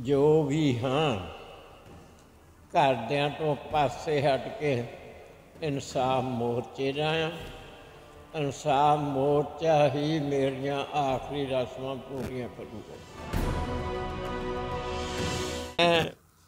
जो भी हाँ घरदिਆਂ ਤੋਂ ਪਾਸੇ ਹਟ ਕੇ ਇਨਸਾਫ ਮੋਰਚੇ ਦਾ ਆ। ਇਨਸਾਫ ਮੋਰਚਾ ਹੀ ਮੇਰੀਆਂ ਆਖਰੀ ਰਸਮਾਂ ਪੂਰੀਆਂ ਕਰੂਗਾ। ਮੈਂ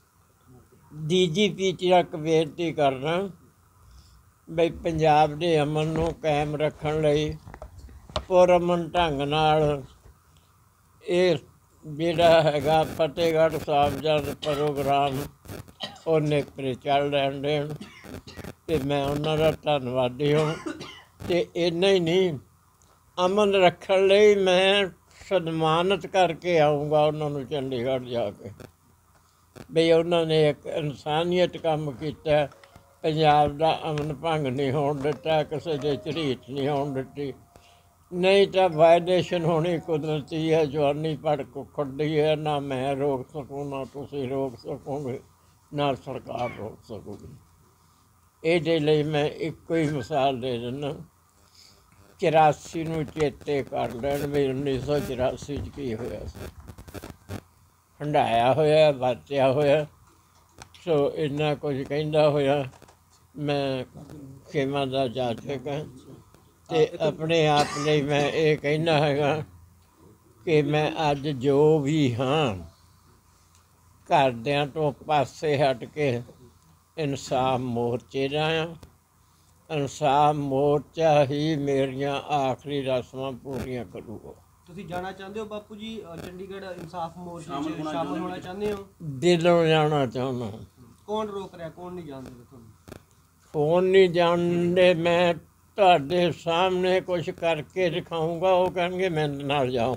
DGP ਤੱਕ ਬੇਨਤੀ ਕਰਨਾ ਬਈ ਪੰਜਾਬ ਦੇ ਅਮਨ ਨੂੰ ਕਾਇਮ ਰੱਖਣ ਲਈ ਪੁਰਅਮਨ ਢੰਗ ਨਾਲ ਇਹ ਜਿਹੜਾ ਹੈਗਾ ਫਤਿਹਗੜ੍ਹ ਸਾਹਿਬ ਦਾ ਪ੍ਰੋਗਰਾਮ ਉਹ ਨੇਪਰੇ ਚੱਲ ਲੈਣ ਦੇਣ ਅਤੇ ਮੈਂ ਉਹਨਾਂ ਦਾ ਧੰਨਵਾਦੀ ਹਾਂ। ਅਤੇ ਇੰਨਾ ਹੀ ਨਹੀਂ, ਅਮਨ ਰੱਖਣ ਲਈ ਮੈਂ ਸਨਮਾਨਿਤ ਕਰਕੇ ਆਊਂਗਾ ਉਹਨਾਂ ਨੂੰ ਚੰਡੀਗੜ੍ਹ ਜਾ ਕੇ ਬਈ ਉਹਨਾਂ ਨੇ ਇੱਕ ਇਨਸਾਨੀਅਤ ਕੰਮ ਕੀਤਾ। ਪੰਜਾਬ ਦਾ ਅਮਨ ਭੰਗ ਨਹੀਂ ਹੋਣ ਦਿੱਤਾ, ਕਿਸੇ ਦੇ ਝਰੀਟ ਨਹੀਂ ਹੋਣ ਦਿੱਤੀ, ਨਹੀਂ ਤਾਂ ਵਾਇਲੇਸ਼ਨ ਹੋਣੀ ਕੁਦਰਤੀ ਹੈ। ਜਵਾਨੀ ਭੜਕ ਖੁੱਡੀ ਹੈ, ਨਾ ਮੈਂ ਰੋਕ ਸਕੂੰ, ਨਾ ਤੁਸੀਂ ਰੋਕ ਸਕੋਗੇ, ਨਾ ਸਰਕਾਰ ਰੋਕ ਸਕੂਗੀ। ਇਹਦੇ ਲਈ ਮੈਂ ਇੱਕੋ ਹੀ ਮਿਸਾਲ ਦੇ ਦਿੰਦਾ, 84 ਨੂੰ ਚੇਤੇ ਕਰ ਲੈਣ ਵੀ 1984 'ਚ ਕੀ ਹੋਇਆ ਸੀ। ਹੰਢਾਇਆ ਹੋਇਆ, ਵਰਤਿਆ ਹੋਇਆ। ਸੋ ਇੰਨਾ ਕੁਝ ਕਹਿੰਦਾ ਹੋਇਆ ਮੈਂ ਖੇਮਾ ਦਾ ਜਾਚਕ ਹਾਂ ਅਤੇ ਆਪਣੇ ਆਪ ਲਈ ਮੈਂ ਇਹ ਕਹਿੰਦਾ ਹੈਗਾ ਕਿ ਮੈਂ ਅੱਜ ਜੋ ਵੀ ਹਾਂ ਘਰਦਿਆਂ ਤੋਂ ਪਾਸੇ ਹਟ ਕੇ ਇਨਸਾਫ ਮੋਰਚੇ ਦਾ ਆ। ਇਨਸਾਫ ਮੋਰਚਾ ਹੀ ਮੇਰੀਆਂ ਆਖਰੀ ਰਸਮਾਂ ਪੂਰੀਆਂ ਕਰੂਗਾ। ਤੁਸੀਂ ਜਾਣਾ ਚਾਹੁੰਦੇ ਹੋ ਬਾਪੂ ਜੀ ਚੰਡੀਗੜ੍ਹ ਇਨਸਾਫ ਮੋਰਚੇ 'ਚ ਸ਼ਾਮਲ ਹੋਣਾ ਚਾਹੁੰਦੇ ਹੋ? ਦਿਲੋਂ ਜਾਣਾ ਚਾਹੁੰਦਾ। ਕੌਣ ਰੋਕ ਰਿਹਾ, ਕੌਣ ਨਹੀਂ ਜਾਣ ਦਿੰਦਾ ਤੁਹਾਨੂੰ? ਫੋਨ ਨਹੀਂ ਜਾਣਦੇ, ਮੈਂ ਤੁਹਾਡੇ ਸਾਹਮਣੇ ਕੁਛ ਕਰਕੇ ਦਿਖਾਊਂਗਾ, ਉਹ ਕਹਿਣਗੇ ਮੇਰੇ ਨਾਲ ਜਾਓ,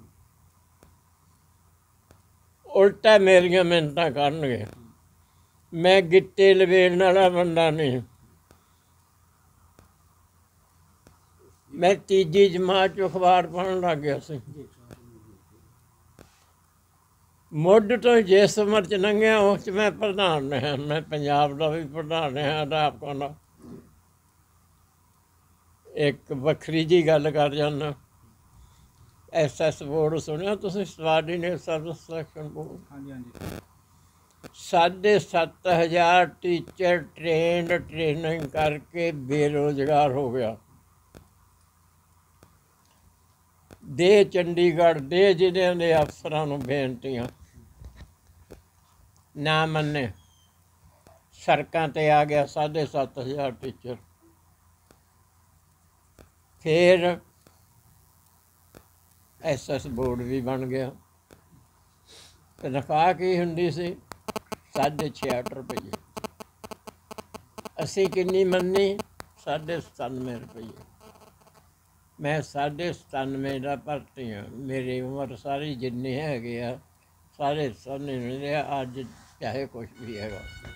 ਉਲਟਾ ਮੇਰੀਆਂ ਮਿੰਨਤਾਂ ਕਰਨਗੇ। ਮੈਂ ਗਿੱਟੇ ਲਵੇੜਨ ਵਾਲਾ ਬੰਦਾ ਨਹੀਂ। ਮੈਂ ਤੀਜੀ ਜਮਾਤ 'ਚ ਅਖਬਾਰ ਪੜ੍ਹਨ ਲੱਗ ਗਿਆ ਸੀ। ਮੁੱਢ ਤੋਂ ਜਿਸ ਉਮਰ 'ਚ ਲੰਘਿਆ ਉਸ 'ਚ ਮੈਂ ਪ੍ਰਧਾਨ ਰਿਹਾ। ਮੈਂ ਪੰਜਾਬ ਦਾ ਵੀ ਪ੍ਰਧਾਨ ਰਿਹਾ ਅਧਿਆਪਕਾਂ ਦਾ। ਇੱਕ ਵੱਖਰੀ ਜਿਹੀ ਗੱਲ ਕਰ ਜਾਂਦਾ, SS ਬੋਰਡ ਸੁਣਿਆ ਤੁਸੀਂ? Subordinate service selection board. ਹਾਂਜੀ ਹਾਂਜੀ। 7,500 ਟੀਚਰ ਟ੍ਰੇਨਿੰਗ ਕਰਕੇ ਬੇਰੁਜ਼ਗਾਰ ਹੋ ਗਿਆ। ਦੇ ਚੰਡੀਗੜ੍ਹ ਦੇ ਜ਼ਿਲ੍ਹਿਆਂ ਦੇ ਅਫਸਰਾਂ ਨੂੰ ਬੇਨਤੀਆਂ, ਨਾ ਮੰਨੇ, ਸੜਕਾਂ 'ਤੇ ਆ ਗਿਆ 7,500 ਟੀਚਰ। ਫਿਰ SS ਬੋਰਡ ਵੀ ਬਣ ਗਿਆ। ਤਨਖਾਹ ਕੀ ਹੁੰਦੀ ਸੀ? 66 ਰੁਪਏ। ਅਸੀਂ ਕਿੰਨੀ ਮੰਨੀ? 97 ਰੁਪਏ। ਮੈਂ 97 ਦਾ ਭਰਤੀ ਹਾਂ। ਮੇਰੀ ਉਮਰ ਸਾਰੀ ਜਿੰਨੀ ਹੈਗੀ ਆ ਸਾਰੇ ਸਾਹਮਣੇ ਮਿਲਿਆ ਅੱਜ ਚਾਹੇ ਕੁਛ ਵੀ ਹੈਗਾ।